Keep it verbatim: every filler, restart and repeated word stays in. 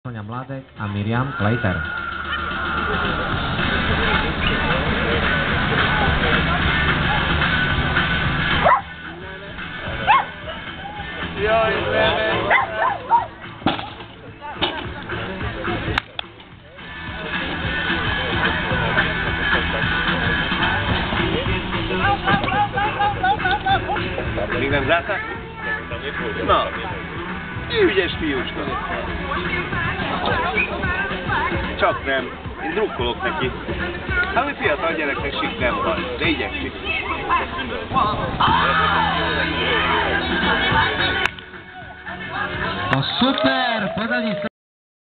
Sonia Mládek a Miriam Klejter. Jaj, Istenem! Még nem zárták? Na, ügyes fiúcska. Csak nem. Én drukkolok neki. Hát mi fiatal gyereknek sik nem van, de igyekszik. To super podanie